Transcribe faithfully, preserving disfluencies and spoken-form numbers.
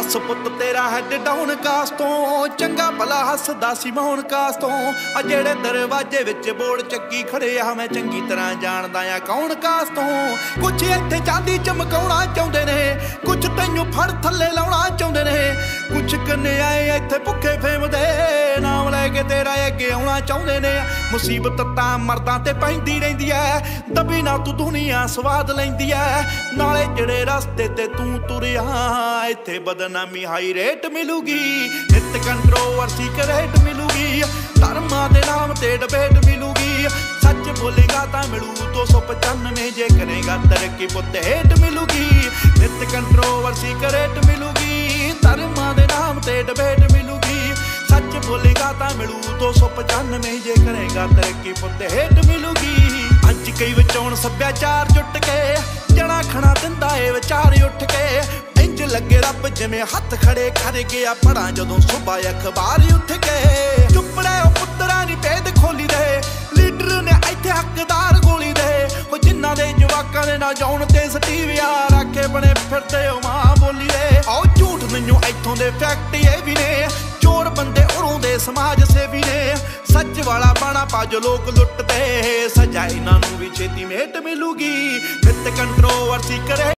दस पुत तेरा हैड डाउन कास तो चंगा भला हसदा सी मोहन कास तो आ जेड़े दरवाजे विच बोर्ड चक्की खड़े आ मैं चंगी तरह जानदा आ कौन कास तो। कुछ इत्थे चांदी चमकाउणा चाहुंदे ने, कुछ तैनूं फड़ थल्ले लाउणा चाहुंदे ने, कुछ कन्याए इत्थे भुखे फेमदे नाम लैके तेरा अगे आउणा चाहुंदे ने। मुसीबत तां मर्दां ते पैंदी रहिंदी ऐ, दबी ना तू दुनिया स्वाद लैंदी ऐ। नाले जेड़े रस्ते ते तू तुरिया इत्थे बदनामी हाई रेट मिलूगी, नित कंट्रोवर्सी करेट मिलूगी, धर्मां दे नाम ते डिबेट मिलूगी। सच बोलेगा तां मिलू दो सौ पचानवे, जे करेगा तरक्की पुत हेट मिलूगी, नित कंट्रोवर्सी करेट मिलूगी, धर्मां दे नाम ते डिबेट मिलूगी। सच बोलेगा तां मिलू दो सौ पचानवे, जे करेगा तरक्की पुत हेट मिलूगी। अज कई विचौण सभ्याचार जुट के जड़ा खड़ा दिंदा ए विचार उठ के, इंज लगे रब जिवें हथ खड़े कर गया पढ़ा जदों सुबह अखबार उठ के। चुपड़े ओ पुत्तरा नी भेद खोली दे, लीडर ने इत्थे हकदार गोली दे, ओ जिन्हां दे जवाकां दे ना जाउण ते सटीविया राखे बने फिरदे ओ मां बोली दे। आओ झूठ नहीं इत्थों दे फैक्ट ये भी ने, चोर बंदे उरों दे समाज सेवी ने। सच वाला बाणा पा जो लोग लुटदे, सजा इन्हां नूं भी छेती मेट मिलूगी, नित कंट्रोवर्सी करे